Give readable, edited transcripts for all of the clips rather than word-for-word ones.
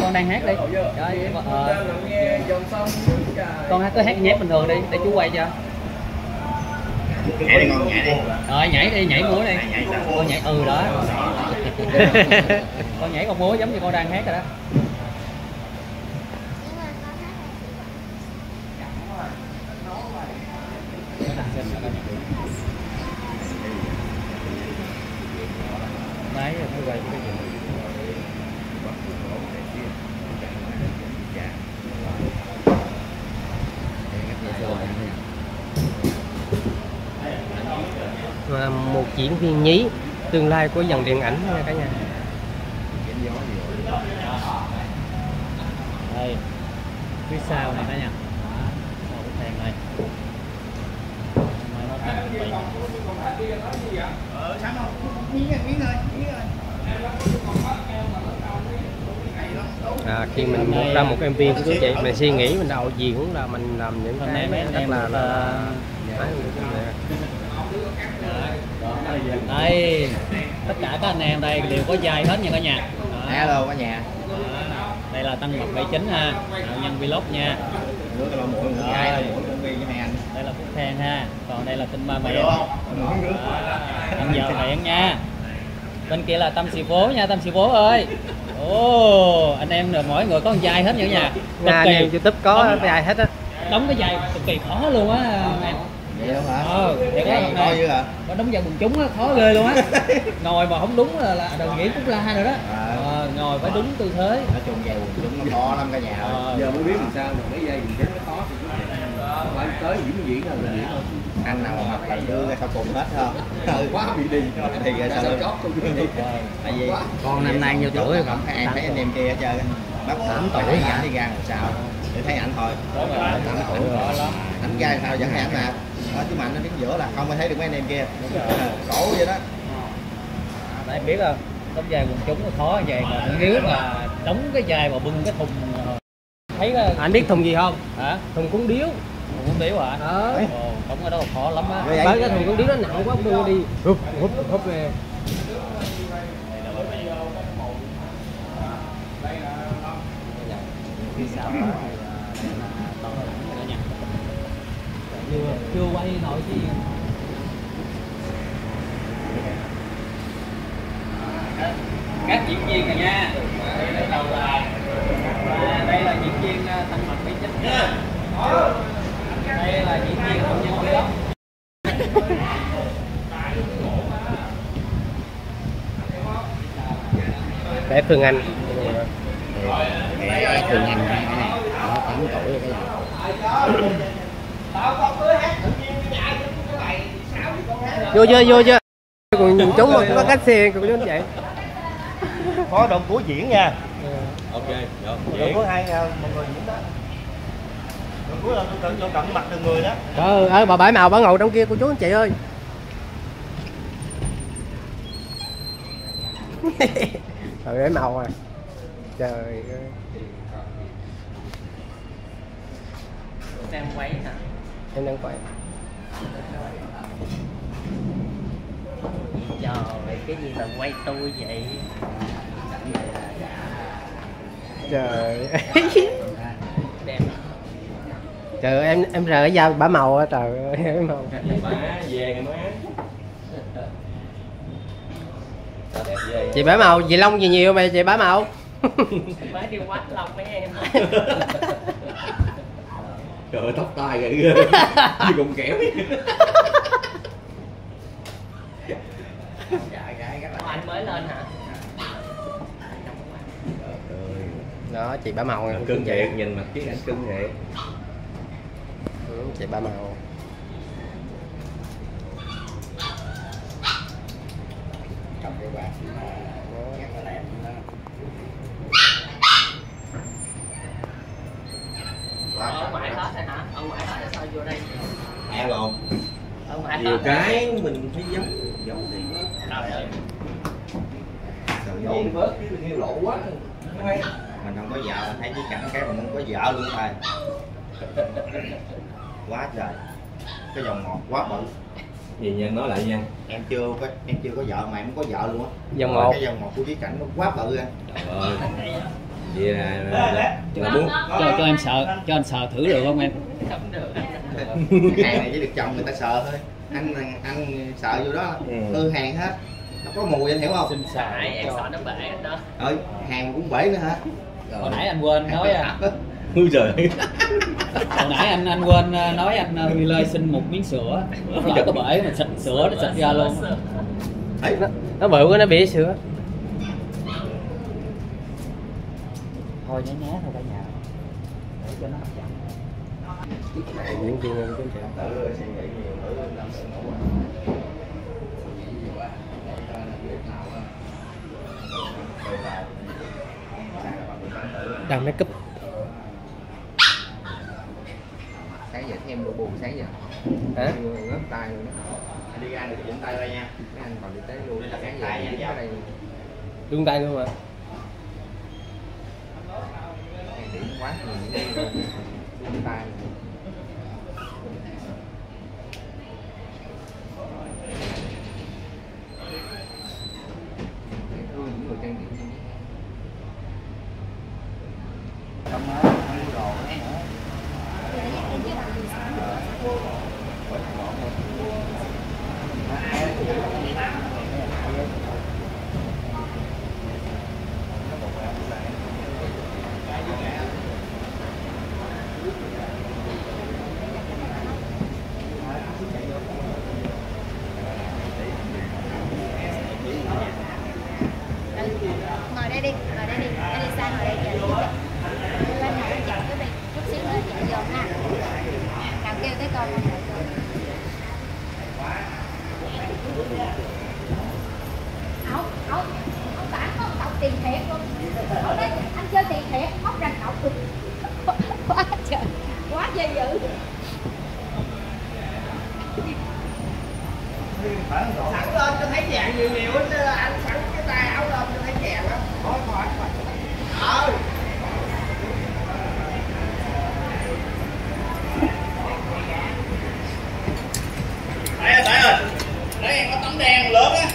con đang hát đi. Con hát cứ hát nhép bình thường đi để chú quay cho. Nhảy đi con, nhảy đi. Rồi nhảy đi, nhảy múa đi. Con nhảy đó. Con nhảy con múa giống như con đang hát rồi đó. Đấy, mới quay cái gì. Một diễn viên nhí tương lai của dòng điện ảnh nha cả nhà. Đây, phía sau này cả nhà. Sau cái thang này. Khi mình ra một MV của chú chị, mình suy nghĩ mình đạo diễn là mình làm những cái rất là đây, tất cả các anh em đây đều có vai hết nha cả nhà. Hello cả nhà. Đây là Tân Ngọc 79 ha, đạo nhân vlog nha. Đây là Phúc Thang ha, còn đây là Tinh Ba Mẹ. Anh giờ miệng nha. Bên kia là Tâm Xì Phố nha, Tâm Xì Phố ơi. Ồ, anh em rồi mỗi người có một vai hết nha cả nhà. Anh em YouTube có vai hết á. Đóng cái vai cực kỳ khó luôn á em. Vậy đâu hả? Vậy đó coi dữ hả? Có đóng vai quần chúng á, khó ghê luôn á. Ngồi mà không đúng là đồng nghĩa Phúc La rồi đó. Ngồi phải đúng tư thế. Nói chung vai quần chúng nó khó lắm cả nhà. Giờ mới biết làm sao mà mấy vai quần chúng nó khó thì không phải tới diễn là diễn thôi. Anh nào mà mặc là đưa ra sau cùng hết không? Quá bị đi thì sao chót không chứ. Tại vì Con năm nay nhiêu tuổi không thấy em thấy anh em kia hết trơn. Bắt 8 tuổi ảnh đi ra làm sao? Để thấy ảnh thôi. 8 tuổi rồi. Ảnh ra sao vẫn thấy ảnh mà. Chứ mà anh nó đứng giữa là không có thấy được mấy anh em kia. Cổ vậy đó. Em biết không? Đóng vai quần chúng nó khó vậy mà nếu mà đóng cái vai mà bưng cái thùng thấy là Anh biết thùng gì không? hả? Thùng cuốn điếu. Thùng cuốn điếu hả? Đóng cái đó khó lắm á. Bởi cái thùng cuốn điếu nó nặng quá đưa đi húp về. Chưa quay nổi chi. Các diễn viên này nha. Đây là diễn viên Tân Ngọc 79 nha. Đây là diễn viên Hồng Nhân Vlog. Để Phương Anh. Để Phương Anh cái này, nó 8 tuổi rồi cái gì. Vô chưa? Còn chúng mà có cách xe còn chúng vậy. Có đoạn cuối diễn nha. Ok, rồi. Đoạn cuối hai mọi người diễn đó. Đoạn cuối là tôi cận mặt từng người đó. Trời ơi, bà Bảy Màu bà ngồi trong kia cô chú anh chị ơi. Trời Bảy Màu à. Trời ơi. Em quay hả? Em đang quay. Trời, cái gì mà quay tôi vậy? Trời. Đẹp. Trời ơi, em rờ cái da bả màu á, trời ơi, bả màu. Má về ngày má. Chị bả màu, chị lông gì nhiều mà chị bả màu. Má đi quát lông mấy em. Trời ơi, tóc tai ghê ghê. Như gồng kẽo. Anh mới lên hả? Đó, chị bả màu nha. Cưng thiệt, nhìn mặt chiếc ảnh cưng thiệt. Chị bả màu. Cầm cái quạt rất là đẹp đó. Ở ngoài hết rồi hả? Ở ngoài hết rồi sao vô đây? Hello. Ở ngoài Nhiều cái mình phải giấu đi. Trời ơi. Giấu bớt chứ đừng hiểu lộ quá. Mình không có vợ, mình thấy cái cảnh cái mình không có vợ luôn thôi. Quá trời. Cái dòng ngọt quá bự. Gì nha, nói lại nha. Em chưa có vợ mà em không có vợ luôn á. Dòng ngọt. Cái dòng ngọt của Chí Cảnh nó quá bự anh. Trời ơi. Vậy là muốn cho em sợ, cho anh sợ thử được không em? Hàng này chỉ được chồng người ta sợ thôi. Anh sợ vô đó hư hàng hết, nó có mùi anh hiểu không? Xin sợ em sợ nó bể anh đó. Hàng cũng bể nữa hả? Hồi nãy anh quên nói ui trời. hồi nãy anh quên nói anh Huy Lê xin một miếng sữa, lỡ có bể mà xịt sữa nó xịt ra luôn. Nó bự quá nó bể sữa. Thôi nhá thôi cả nhà để cho nó hấp dẫn. Những chuyện em cũng chịu. Đang make up. Sáng giờ thêm độ buồn sáng giờ. Hả? Ngớp tay luôn đó. Anh đi ra được dựng tay đây nha. Mấy anh còn đi tới luôn. Sáng giờ dính ở đây. Đương tay luôn mà. Điểm quá nhiều những tay. Những người trang điểm ngồi đây đi, anh đi sang ngồi đây chờ bên này anh chọn cái đi, chút xíu nữa chạy vô ha. Nào kêu tới con không đợi rồi. Ổng bản có cọc tiền thiệt luôn. Ổng nói anh chơi tiền thiệt, móc ra cọc luôn. Quá trời, quá dây dữ. sẵn lên cho thấy vàng nhiều nhiều hết, anh sẵn cái tay áo lên cho thấy vàng á. Thôi. Tại ơi, đấy em có tấm đen lớn á.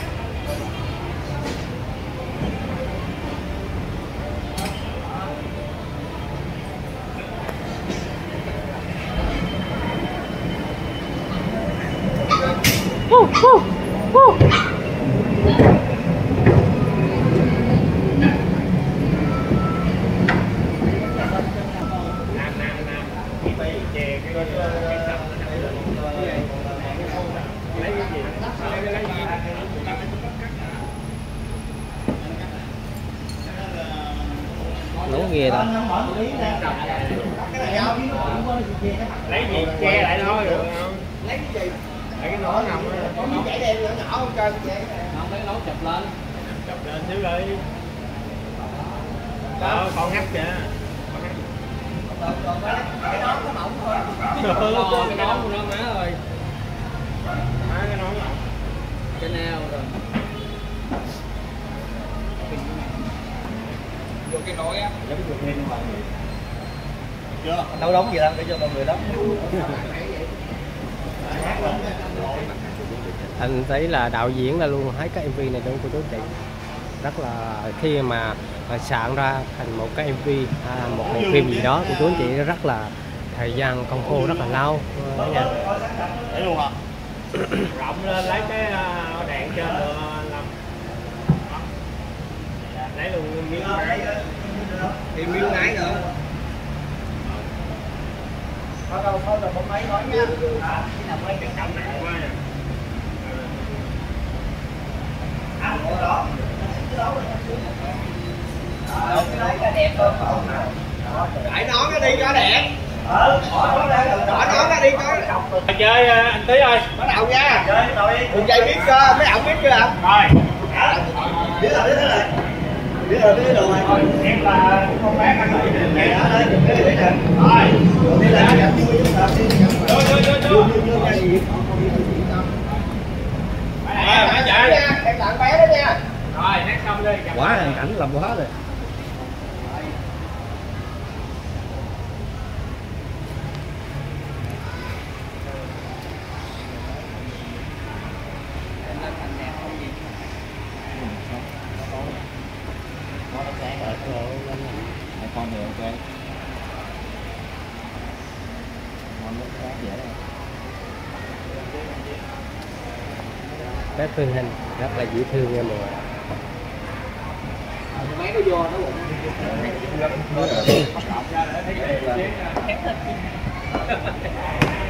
Nấu ghê ta. Lấy gì che lại thôi được không? Lấy cái gì? Lấy cái nón nằm đó. Có miếng chảy đen nhỏ nhỏ không trơn vậy? Không lấy nấu chụp lên. Chụp lên xíu đi. Đó, con hắt kìa. Cái nón nó mỏng thôi. Cái nón của nó má ơi. Má cái nón mỏng. Cái nào rồi. Vô cái nồi á. Chưa, nấu đóng gì đâu để cho mọi người đóng. Anh thấy là đạo diễn là luôn thấy cái MV này đúng của chú chị, rất là khi mà soạn ra thành một cái MV một bộ phim gì đó của chú anh chị rất là thời gian công phu rất là lâu nha. Để luôn hả? Rộng lên lấy cái đèn trên được làm. Lấy luôn miếng nái. Thì miếng nái nữa. Thôi là bóng máy nói nha. Cái nào quay cái trọng nặng quá nè. Đại nón nó đi cho đẹp. Bỏ nón nó đi cho. Chơi anh Tí ơi. Bắt đầu nha. Đừng dây biết cơ, mấy ổng biết chưa ạ? Rồi. Biết rồi. Biết rồi. Em là con bé ăn rồi. Rồi. Rồi. Đi là gặp vui chúng ta đi. Vô. Má chạy nha, em tặng bé đó nha. Rồi, hát xong đi. Quá cảnh làm quá rồi. ngon thì ok. Ngon nước khác dễ đây. Bếp Phương Hình rất là dễ thương nha mọi người. Mấy nó vô nó bụng. Khét thật.